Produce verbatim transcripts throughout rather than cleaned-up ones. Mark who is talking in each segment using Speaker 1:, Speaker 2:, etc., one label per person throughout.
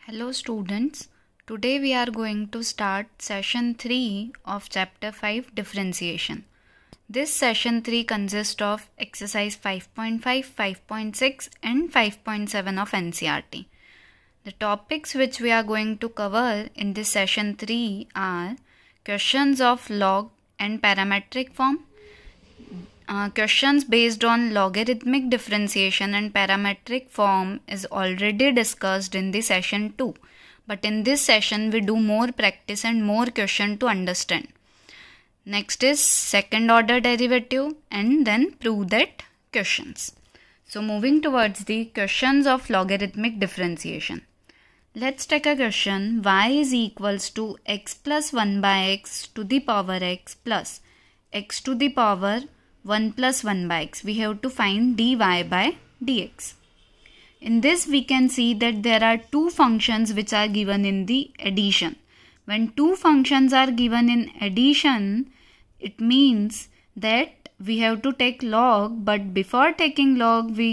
Speaker 1: Hello students, today we are going to start session three of chapter five differentiation. This session three consists of exercise five point five, five point six and five point seven of N C E R T. The topics which we are going to cover in this session three are questions of log and parametric form, Uh, questions based on logarithmic differentiation and parametric form is already discussed in the session two. But in this session we do more practice and more question to understand. Next is second order derivative and then prove that questions. So moving towards the questions of logarithmic differentiation. Let's take a question. Y is equals to x plus one by x to the power x plus x to the power one plus one by x. We have to find dy by dx. In this we can see that there are two functions which are given in the addition. When two functions are given in addition, it means that we have to take log, but before taking log we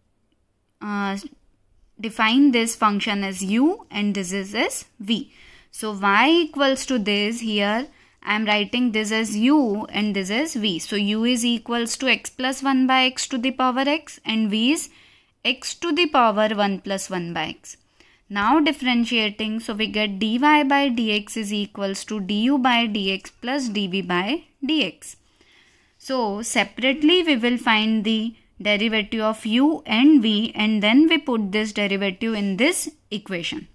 Speaker 1: uh, define this function as u and this is as v. So y equals to this. Here I am writing this as u and this as v. So u is equals to x plus one by x to the power x and v is x to the power one plus one by x. Now differentiating, so we get dy by dx is equals to du by dx plus dv by dx. So separately we will find the derivative of u and v and then we put this derivative in this equation.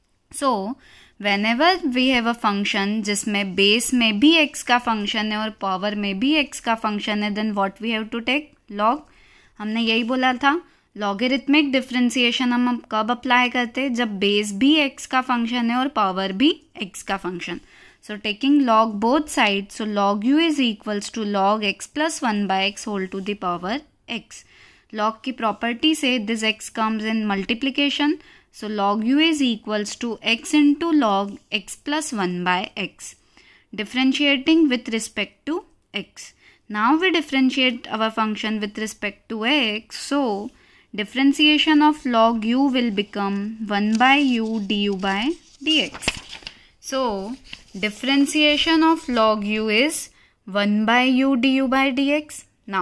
Speaker 1: So whenever we have a function जिसमें base में भी x का function है और power में भी x का function है, then what we have to take? log. हमने यही बोला था logarithmic differentiation हम कब apply करते हैं? जब base भी x का function है और power भी x का function. So taking log both sides, so log u is equals to log x plus one by x whole to the power x. log की property से this x comes in multiplication. So log u is equals to x into log x plus one by x. Differentiating with respect to x. Now we differentiate our function with respect to x. So differentiation of log u will become one by u du by dx. So differentiation of log u is one by u du by dx. Now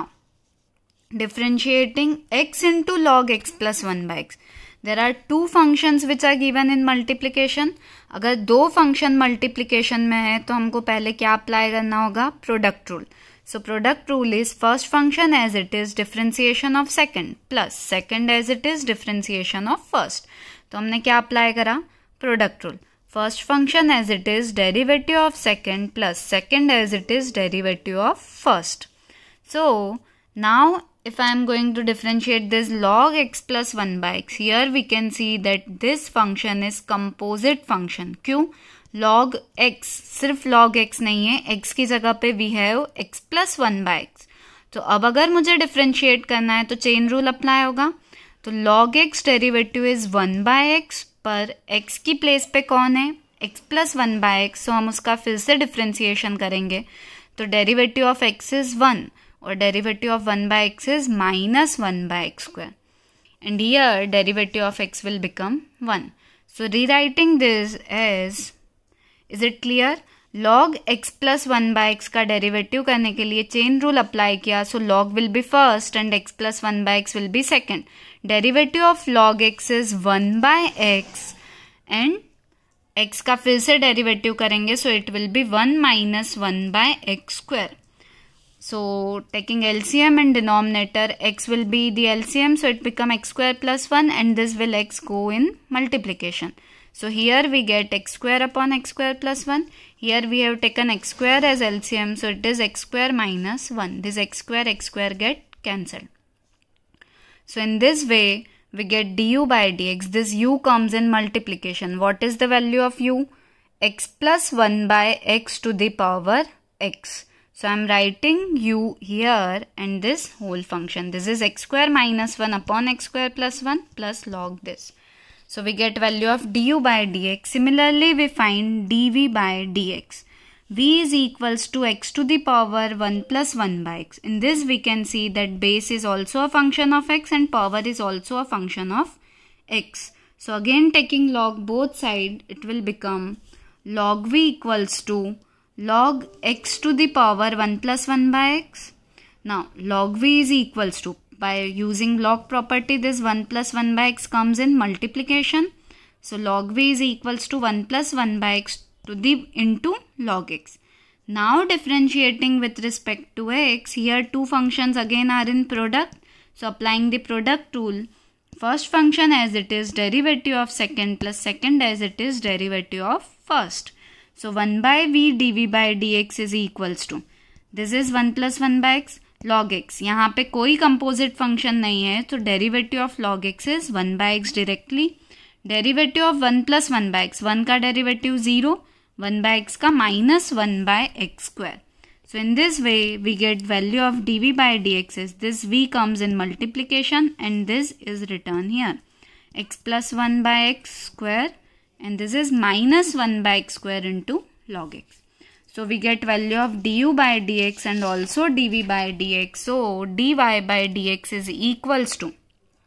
Speaker 1: differentiating x into log x plus one by x. There are two functions which are given in multiplication. अगर दो function multiplication में है तो हमको पहले क्या apply करना होगा? product rule. So product rule is first function as it is differentiation of second plus second as it is differentiation of first. तो हमने क्या अप्लाई करा? product rule. First function as it is derivative of second plus second as it is derivative of first. So now if I am going to differentiate this log x plus one by x, here we can see that this function is composite function. क्यों? log x, सिर्फ log x नहीं है, x की जगह पे we have x plus one by x. तो अब अगर मुझे differentiate करना है तो chain rule apply होगा. तो log x derivative is one by x, पर x की place पे कौन है? x plus one by x. तो हम उसका फिर से differentiation करेंगे. तो derivative of x is one. or derivative of one by x is minus one by x square. And here derivative of x will become one. So rewriting this as, is it clear? Log x plus one by x का derivative करने के लिए chain rule apply किया. So log will be first and x plus one by x will be second. Derivative of log x is one by x and x का फिर से derivative करेंगे. So it will be one minus one by x square. So taking L C M and denominator, x will be the L C M, so it become x square plus one and this will x go in multiplication. So here we get x square upon x square plus one. Here we have taken x square as L C M, so it is x square minus one. This x square, x square get cancelled. So in this way we get du by dx. This u comes in multiplication. What is the value of u? X plus one by x to the power x. So I am writing u here and this whole function. This is x square minus one upon x square plus one plus log this. So we get value of du by dx. Similarly we find dv by dx. V is equals to x to the power one plus one by x. In this we can see that base is also a function of x and power is also a function of x. So again taking log both sides, it will become log v equals to log x to the power one plus one by x. Now log v is equals to, by using log property, this one plus one by x comes in multiplication. So log v is equals to one plus one by x to the into log x. Now differentiating with respect to x, here two functions again are in product. So applying the product rule, first function as it is derivative of second plus second as it is derivative of first. So one by v dv by dx is equals to, this is one plus one by x log x. यहाँ पे कोई composite function नहीं है, तो derivative of log x is one by x directly. Derivative of one plus one by x, one का derivative zero, one by x का minus one by x square. So in this way we get value of dv by dx is, this v comes in multiplication and this is written here, x plus one by x square, and this is minus one by x square into log x. So we get value of du by dx and also dv by dx. So dy by dx is equals to,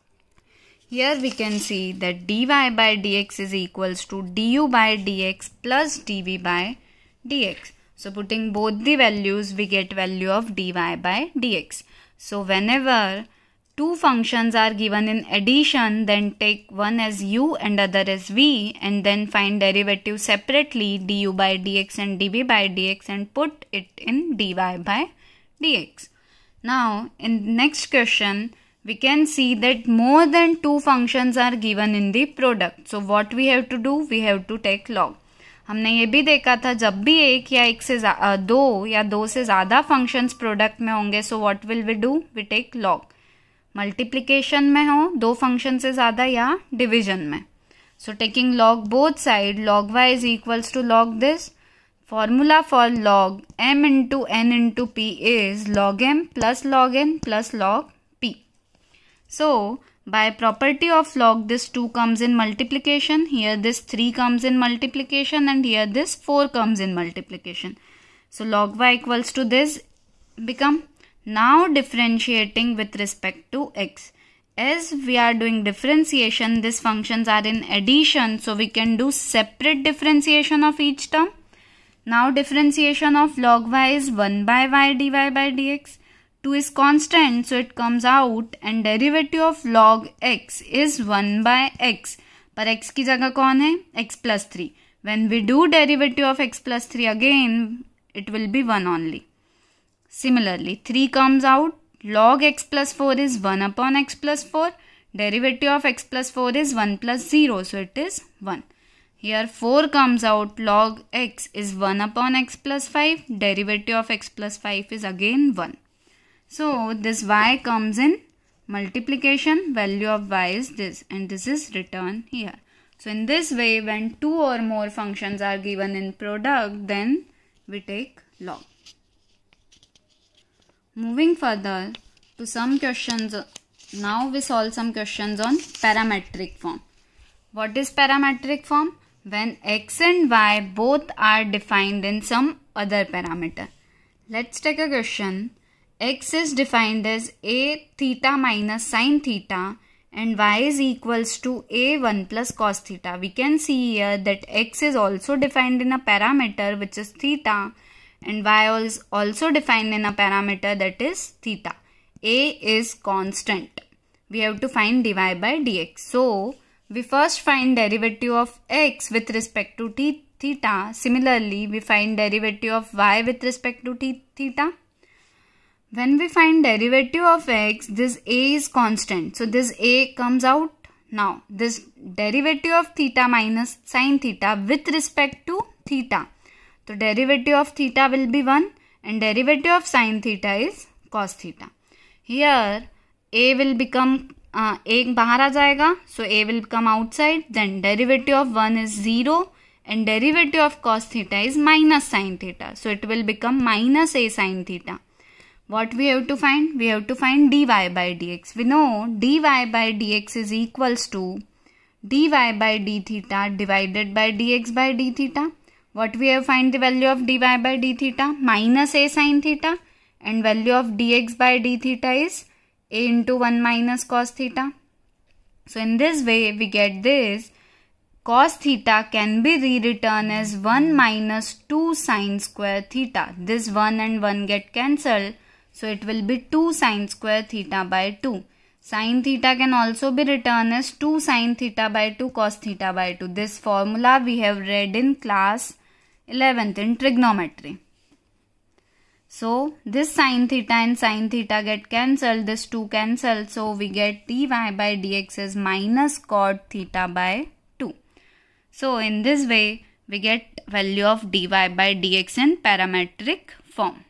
Speaker 1: here we can see that dy by dx is equals to du by dx plus dv by dx. So putting both the values, we get value of dy by dx. So whenever two functions are given in addition, then take one as u and other as v, and then find derivative separately du by dx and dv by dx and put it in dy by dx. Now in next question, we can see that more than two functions are given in the product. So what we have to do? We have to take log. हमने ये भी देखा था, जब भी एक या एक से दो या दो से ज़्यादा फंक्शंस प्रोडक्ट में होंगे, so what will we do? We take log. Multiplication में हो, दो फंक्शन से ज़्यादा, या डिवीजन में. So taking log both side, log Y is equals to log this. Formula for log m into n into p is log m plus log n plus log p. So by property of log, this two comes in multiplication, here this three comes in multiplication, and here this four comes in multiplication. So log y equals to this become. Now differentiating with respect to x. As we are doing differentiation, these functions are in addition, so we can do separate differentiation of each term. Now differentiation of log y is one by y dy by dx. two is constant, so it comes out, and derivative of log x is one by x. पर x की जगह कौन है? x plus three. When we do derivative of x plus three again, it will be one only. Similarly, three comes out, log x plus four is one upon x plus four. Derivative of x plus four is one plus zero, so it is one. Here four comes out, log x is one upon x plus five. Derivative of x plus five is again one. So this y comes in multiplication, value of y is this, and this is written here. So in this way, when two or more functions are given in product, then we take log. Moving further to some questions, now we solve some questions on parametric form. What is parametric form? When x and y both are defined in some other parameter. Let's take a question. X is defined as a theta minus sine theta and y is equals to a one plus cos theta. We can see here that x is also defined in a parameter which is theta, and y is also defined in a parameter that is theta. A is constant. We have to find dy by dx. So we first find derivative of x with respect to t theta. Similarly, we find derivative of y with respect to t theta. When we find derivative of x, this a is constant. So this a comes out. Now this derivative of theta minus sine theta with respect to theta. So derivative of theta will be one and derivative of sine theta is cos theta. Here a will become, uh, a bahar aa jayega. So a will come outside. Then derivative of one is zero and derivative of cos theta is minus sine theta. So it will become minus a sine theta. What we have to find? We have to find dy by dx. We know dy by dx is equals to dy by d theta divided by dx by d theta. What we have find the value of dy by d theta? Minus a sine theta, and value of dx by d theta is a into one minus cos theta. So in this way we get this cos theta can be rewritten as one minus two sine square theta. This one and one get cancelled. So it will be two sine square theta by two. Sine theta can also be written as two sine theta by two cos theta by two. This formula we have read in class eleventh in trigonometry. So this sine theta and sine theta get cancelled. This two cancel. So we get dy by dx as minus cot theta by two. So in this way we get value of dy by dx in parametric form.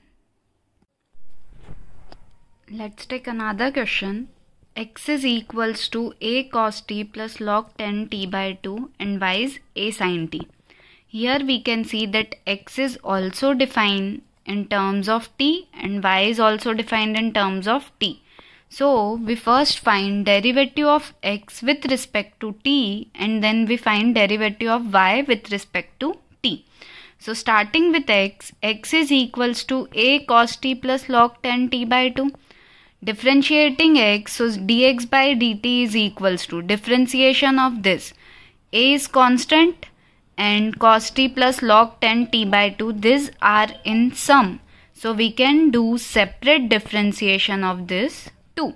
Speaker 1: Let's take another question. X is equals to a cos t plus log ten t by two and y is a sin t. Here we can see that x is also defined in terms of t and y is also defined in terms of t. So we first find derivative of x with respect to t and then we find derivative of y with respect to t. So starting with x, x is equals to a cos t plus log ten t by two. Differentiating x, so dx by dt is equals to differentiation of this. A is constant and cos t plus log ten t by two, these are in sum. So we can do separate differentiation of this too.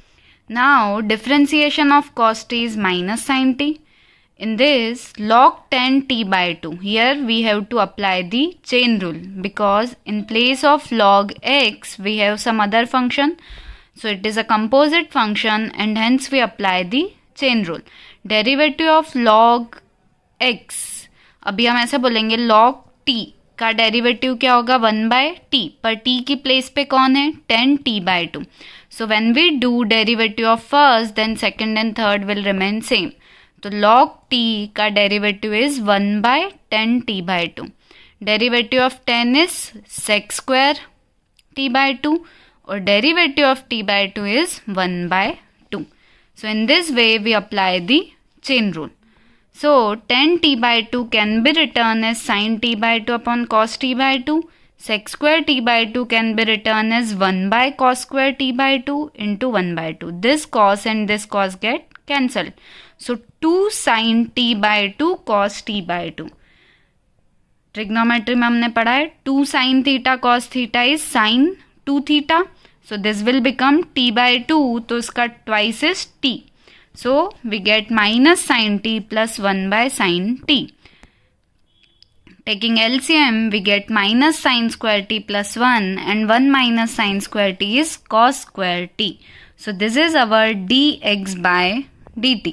Speaker 1: Now differentiation of cos t is minus sin t. In this log ten t by two, here we have to apply the chain rule because in place of log x we have some other function. So it is a composite function and hence we apply the chain rule. Derivative of log x, अभी हम ऐसा बोलेंगे log t का derivative क्या होगा one by T, पर t की place पे कौन है ten T by two. So when we do derivative of first then second and third will remain same. तो log t का derivative is one by ten T by two. Derivative of ten is sec square T by two और derivative of t by two is one by two. So in this way we apply the chain rule. So ten t by two can be written as sin t by two upon cos t by two. Sec square t by two can be written as one by cos square t by two into one by two. This cos and this cos get cancelled. So two sin t by two cos t by two. Trigonometry में हमने पढ़ा है two sin theta cos theta is sin two theta. So this will become t by two. तो इसका twice is t. So we get minus sin t plus one by sin t. Taking L C M we get minus sin square t plus one and one minus sin square t is cos square t. So this is our dx by dt.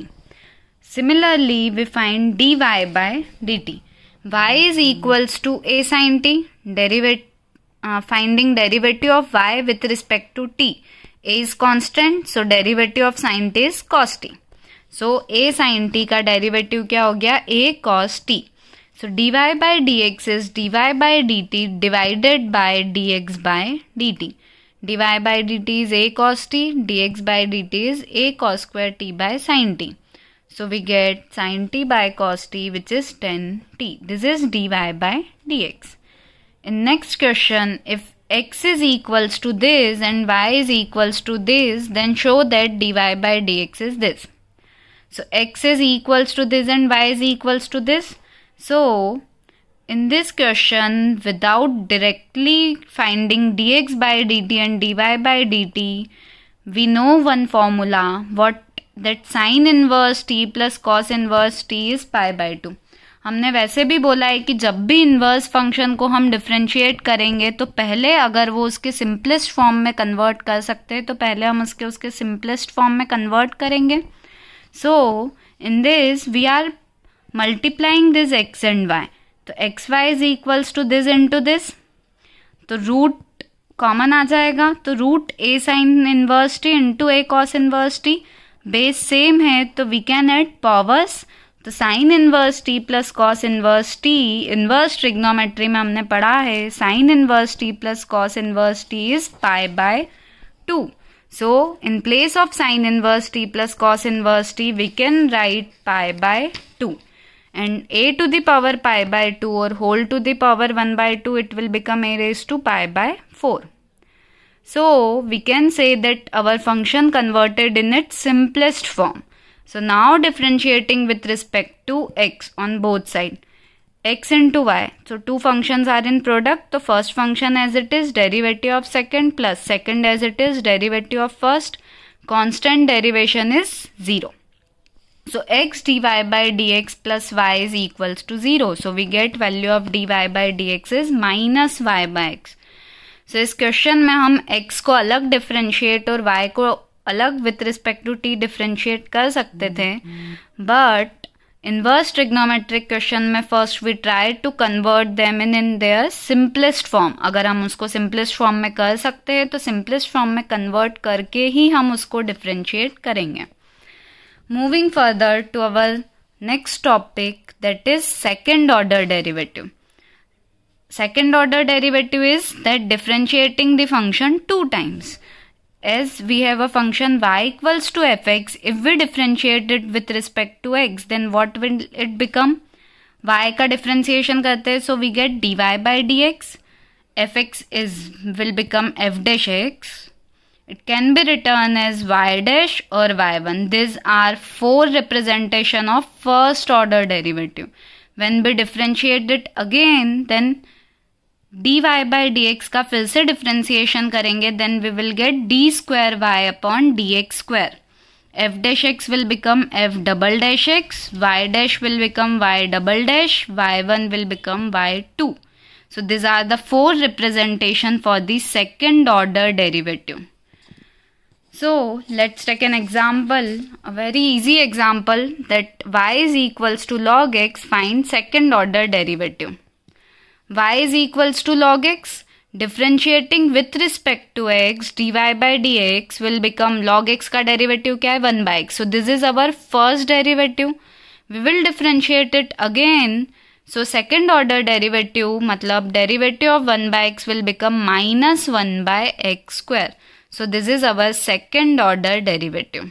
Speaker 1: Similarly we find dy by dt. Y is equals to a sin t. Derivative uh, finding derivative of y with respect to t. A is constant, so derivative of sin t is cos t. So a sin t का derivative क्या हो गया a cos t. So dy by dx is dy by dt divided by dx by dt. Dy by dt is a cos t, dx by dt is a cos square t by sin t. So we get sin t by cos t which is ten t. This is dy by dx. In next question, if x is equals to this and y is equals to this, then show that dy by dx is this. So x is equals to this and y is equals to this. So in this question, without directly finding dx by dt and dy by dt, we know one formula, what that sin inverse t plus cos inverse t is pi by two. हमने वैसे भी बोला है कि जब भी inverse function को हम डिफरेंशिएट करेंगे तो पहले अगर वो उसके सिंपलेस्ट फॉर्म में कन्वर्ट कर सकते हैं तो पहले हम उसके उसके सिंपलेस्ट फॉर्म में कन्वर्ट करेंगे. So in this we are multiplying this X and Y. तो X Y is equals to this into this. तो रूट कॉमन आ जाएगा. तो root A sine inverse T into A cos inverse T. Base same है तो we can add powers. तो sine inverse T plus cos inverse T, inverse trigonometry में हमने पढ़ा है sine inverse T plus cos inverse T is pi by two. So in place of sine inverse T plus cos inverse T we can write pi by two and a to the power pi by two or whole to the power one by two, it will become a raised to pi by four. So we can say that our function converted in its simplest form. So now differentiating with respect to x on both sides. X into y. So two functions are in product. The first function as it is derivative of second plus second as it is derivative of first. Constant derivation is zero. So x dy by dx plus y is equals to zero. So we get value of dy by dx is minus y by x. So इस question में हम x को अलग differentiate और y को अलग with respect to t differentiate कर सकते थे, बट इनवर्स ट्रिग्नोमेट्रिक क्वेश्चन में first we try to convert them in in their simplest form. अगर हम उसको सिंपलेस्ट फॉर्म में कर सकते हैं तो सिंपलेस्ट फॉर्म में कन्वर्ट करके ही हम उसको डिफरेंशिएट करेंगे. Moving further to our next topic, that is second order derivative. Second order derivative is that differentiating the function two times. As we have a function y equals to fx, if we differentiate it with respect to x, then what will it become? Y का differentiation करते हैं, so we get dy by dx. Fx is will become f dash x. It can be written as y dash or y one. These are four representation of first order derivative. When we differentiate it again, then dy by dx का फिर से differentiation करेंगे, then we will get d square y upon dx square. F dash x will become f double dash x, y dash will become y double dash, y one will become y two. So these are the four representation for the second order derivative. So let's take an example, a very easy example, that y is equals to log x, find second order derivative. Y is equals to log x, differentiating with respect to x, dy by dx will become log x का derivative क्या है, one by x. So this is our first derivative. We will differentiate it again. So second order derivative मतलब derivative of one by x will become minus one by x square. So this is our second order derivative.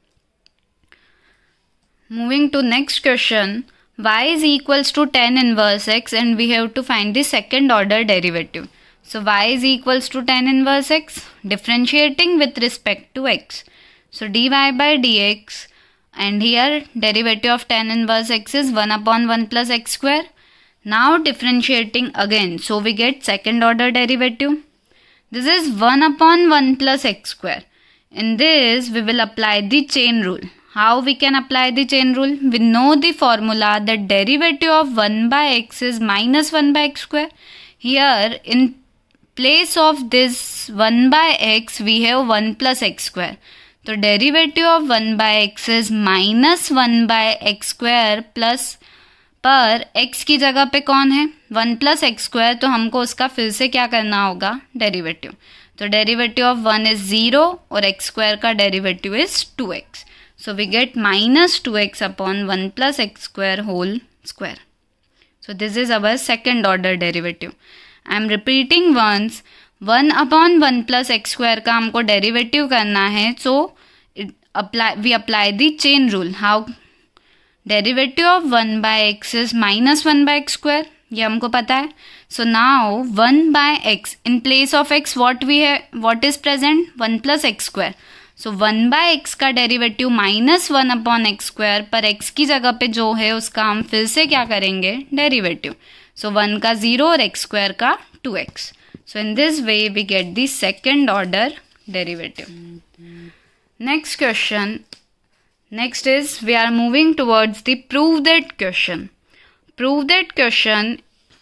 Speaker 1: Moving to next question. Y is equals to tan inverse x and we have to find the second order derivative. So y is equals to tan inverse x, differentiating with respect to x. So dy by dx, and here derivative of tan inverse x is one upon one plus x square. Now differentiating again, so we get second order derivative. This is one upon one plus x square. In this we will apply the chain rule. How we can apply the chain rule? We know the formula that derivative of one by x is minus one by x square. Here in place of this one by x we have one plus x square. So derivative of one by x is minus one by x square plus पर x की जगह पे कौन है one plus x square, तो हमको उसका फिर से क्या करना होगा डेरिवेटिव. तो derivative of one is zero और x square का derivative is two X. So we get minus two x upon one plus x square whole square. So this is our second order derivative. I am repeating once. one upon one plus x square का हमको derivative करना है. So it apply, we apply the chain rule. How? Derivative of one by x is minus one by x square. ये हमको पता है. So now one by x, in place of x what we have, what is present? one plus x square. So one by x का derivative minus one upon X square, पर x की जगह पे जो है उसका हम फिर से क्या करेंगे डेरिवेटिव. सो वन का जीरो और x स्क्वायर का two X. So in this way we get the second order derivative. Next question. Next is we are moving towards the prove that question. Prove that question.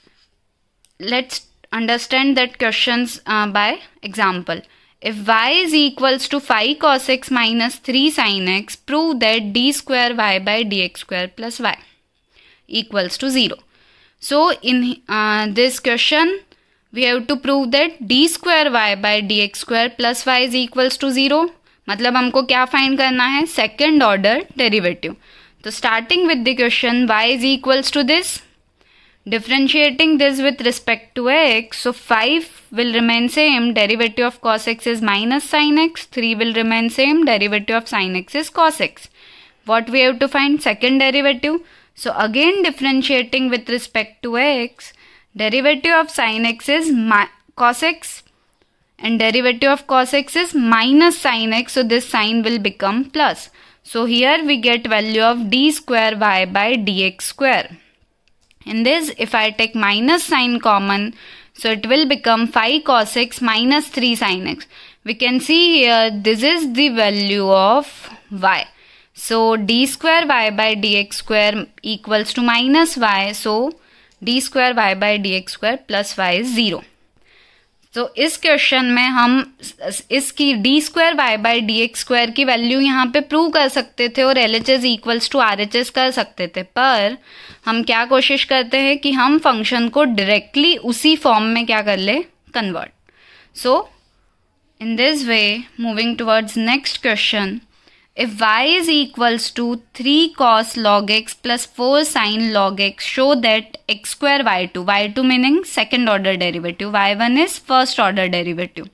Speaker 1: Let's understand that questions by example. If y is equals to five cos x minus three sin x, prove that d square y by dx square plus y equals to zero. So in uh, this question, we have to prove that d square y by dx square plus y is equals to zero. मतलब हमको क्या find करना है? Second order derivative. तो starting with the question, y is equals to this. Differentiating this with respect to x, so five will remain same, derivative of cos x is minus sin x, three will remain same, derivative of sin x is cos x. What we have to find? Second derivative. So again differentiating with respect to x, derivative of sin x is cos x and derivative of cos x is minus sin x, so this sign will become plus. So here we get value of d square y by dx square. In this, if I take minus sign common, so it will become five cos x minus three sin x. We can see here this is the value of y. So d square y by dx square equals to minus y. So d square y by dx square plus y is zero. तो इस question में हम इसकी D square Y by D X square की value यहाँ पे prove कर सकते थे और L H S equals to R H S कर सकते थे, पर हम क्या कोशिश करते हैं कि हम फंक्शन को डायरेक्टली उसी फॉर्म में क्या कर ले, convert. So in this way, moving towards next question, if y is equals to three cos log x plus four sin log x, show that x square y two, y two meaning second order derivative, y one is first order derivative.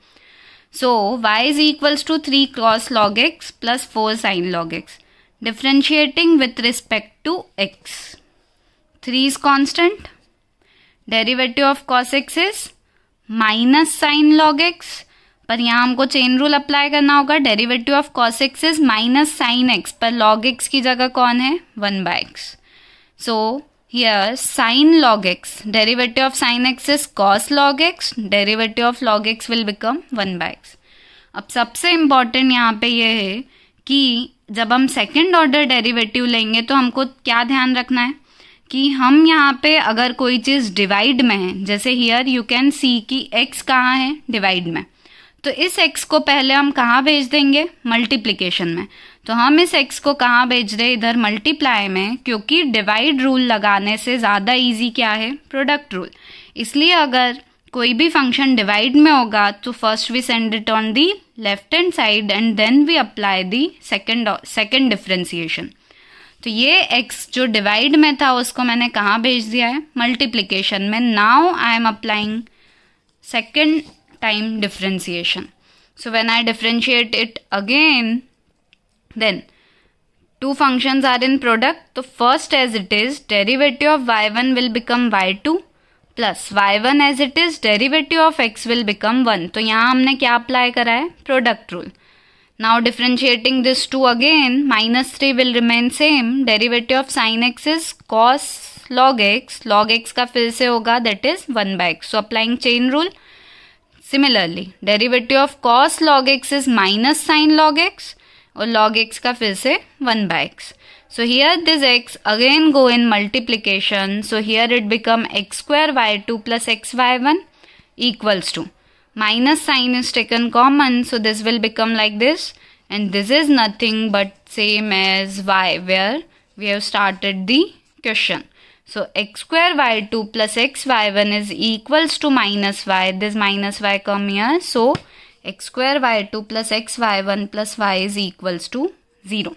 Speaker 1: So y is equals to three cos log x plus four sin log x. Differentiating with respect to x. three is constant. Derivative of cos x is minus sin log x. पर यहाँ हमको chain rule apply करना होगा. Derivative of cos X is minus sine X, पर log X की जगह कौन है, one by X. So here sine log X, derivative of sine X is cos log X, derivative of log X will become one by X. अब सबसे important यहाँ पे ये है कि जब हम सेकेंड ऑर्डर डेरिवेटिव लेंगे तो हमको क्या ध्यान रखना है कि हम यहाँ पे अगर कोई चीज़ डिवाइड में है, जैसे हियर यू कैन सी कि एक्स कहाँ है, डिवाइड में, तो इस x को पहले हम कहाँ भेज देंगे, मल्टीप्लिकेशन में. तो हम इस x को कहाँ भेज रहे, इधर मल्टीप्लाई में, क्योंकि डिवाइड रूल लगाने से ज़्यादा इजी क्या है, प्रोडक्ट रूल. इसलिए अगर कोई भी फंक्शन डिवाइड में होगा तो first we send it on the left hand side and then we apply the second second differentiation. तो ये x जो डिवाइड में था उसको मैंने कहाँ भेज दिया है, मल्टीप्लिकेशन में. Now I am applying second time differentiation. So when I differentiate it again, then two functions are in product. So first as it is, derivative of y one will become y two plus y one as it is, derivative of x will become one. तो यहाँ हमने क्या apply करा है, product rule. Now differentiating this two again, minus three will remain same. Derivative of sin x is cos log x, log x का फिर से होगा, that is one by x. So applying chain rule. Similarly, derivative of cos log x is minus sin log x और log x का फिर से one by x. So here this x again go in multiplication. So here it become x square y two plus x y one equals to minus sign is taken common. So this will become like this, and this is nothing but same as y where we have started the question. So x square y two plus x y one is equals to minus y. This minus y come here. So x square y two plus x y one plus y is equals to zero.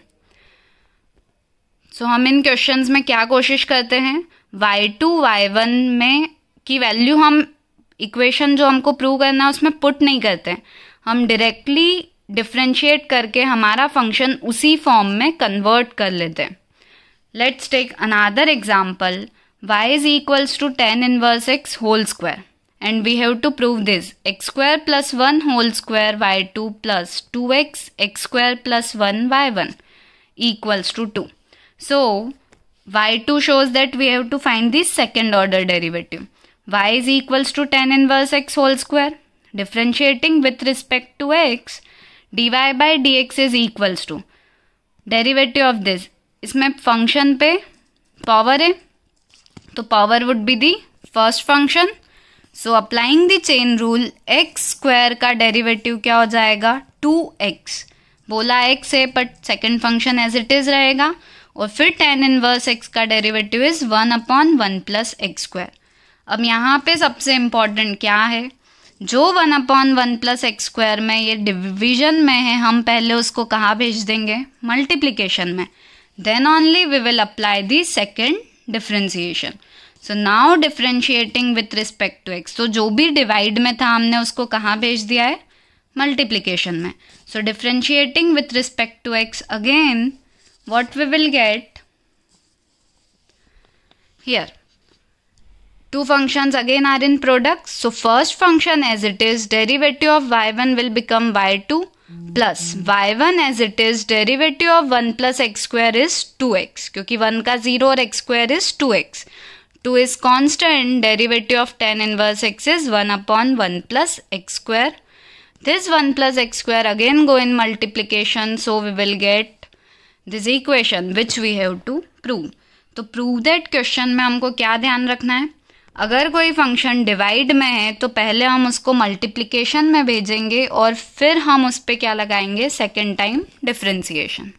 Speaker 1: So हम इन questions में क्या कोशिश करते हैं, y two y one में की value हम equation जो हमको प्रूव करना है उसमें पुट नहीं करते हैं, हम डायरेक्टली डिफ्रेंशिएट करके हमारा फंक्शन उसी फॉर्म में कन्वर्ट कर लेते हैं. Let's take another example. Y is equals to tan inverse x whole square. And we have to prove this. X square plus one whole square y two plus two x x square plus one y one equals to two. So, y two shows that we have to find the second order derivative. Y is equals to tan inverse x whole square. Differentiating with respect to x, dy by dx is equals to derivative of this. इसमें function पे power है तो power would be the first function. So applying the chain rule, x square का derivative क्या हो जाएगा, two x. बोला x है but second function as it is रहेगा, और फिर टेन इनवर्स एक्स का derivative is one upon one plus x square. अब यहाँ पे सबसे इम्पॉर्टेंट क्या है, जो one upon one plus x square में ये डिविजन में है, हम पहले उसको कहाँ भेज देंगे, मल्टीप्लिकेशन में. Then only we will apply the second differentiation. So now differentiating with respect to x. So जो भी divide में था हमने उसको कहाँ भेज दिया है, multiplication में. So differentiating with respect to x again, what we will get here. Two functions again are in product. So first function as it is, derivative of y one will become y two plus y one as it is derivative of one plus x square is two x, क्योंकि one का zero और x square is two x. Two is constant, derivative of tan inverse x is one upon one plus x square. This one plus x square again go in multiplication, so we will get this equation which we have to prove. तो prove that question में हमको क्या ध्यान रखना है, अगर कोई function divide में है तो पहले हम उसको मल्टीप्लिकेशन में भेजेंगे और फिर हम उस पर क्या लगाएंगे, second time differentiation.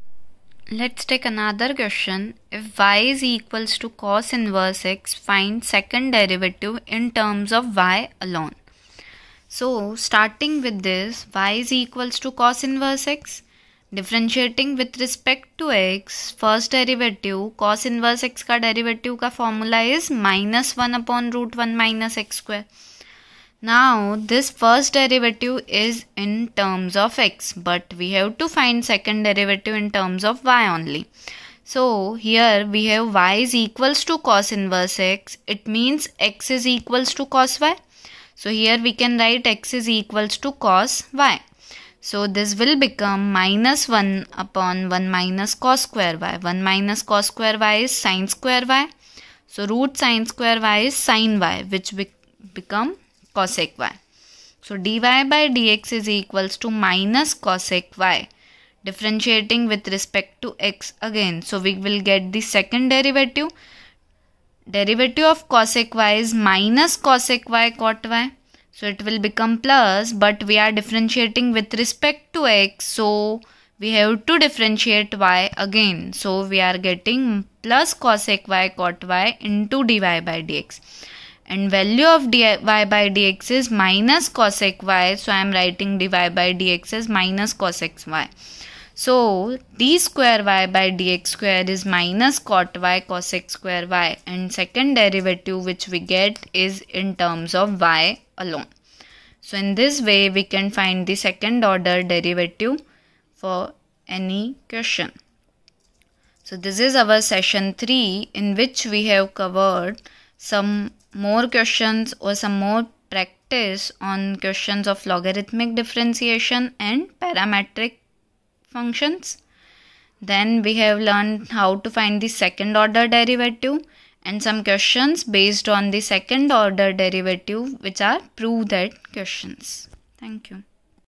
Speaker 1: Let's take another question. If y is equals to cos inverse x, find second derivative in terms of y alone. So starting with this, y is equals to cos inverse x. Differentiating with respect to x, first derivative cos inverse x का derivative का formula is minus one upon root one minus x square. Now this first derivative is in terms of x, but we have to find second derivative in terms of y only. So here we have y is equals to cos inverse x. It means x is equals to cos y. So here we can write x is equals to cos y. So this will become minus one upon one minus cos square y. one minus cos square y is sin square y. So root sin square y is sin y, which be become cosec y. So dy by dx is equals to minus cosec y. Differentiating with respect to x again. So we will get the second derivative. Derivative of cosec y is minus cosec y cot y. So it will become plus, but we are differentiating with respect to x. So we have to differentiate y again. So we are getting plus cosec y cot y into dy by dx. And value of dy by dx is minus cosec y. So I am writing dy by dx as minus cosec y. So d square y by dx square is minus cot y cosec square y. And second derivative which we get is in terms of y alone. So in this way we can find the second order derivative for any question. So this is our session three, in which we have covered some more questions or some more practice on questions of logarithmic differentiation and parametric functions. Then we have learned how to find the second order derivative and some questions based on the second order derivative, which are prove that questions. Thank you.